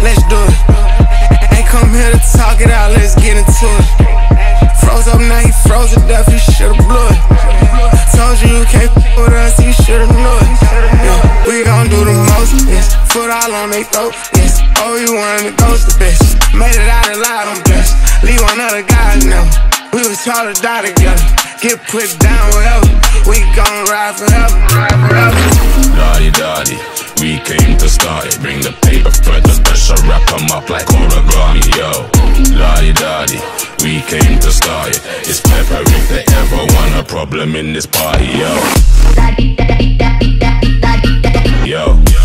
let's do it. Ain't come here to talk it out, let's get into it. Froze up, now he froze to death, he should've blew it. Told you you can't f with us, you should've knew it. Yeah, we gon' do the most, yes. Foot all on they throat, yes. Oh, you wanted to ghost the bitch. Made it out alive, I'm blessed. Leave one other guy now. We was taught to die together. Get put down, whatever. We gon' ride forever, Daddy, daddy, we came to start it. Bring the paper for the special, wrap 'em up like origami, yo. Daddy, daddy, we came to start it. It's pepper if they ever want a problem in this party, yo. Yo.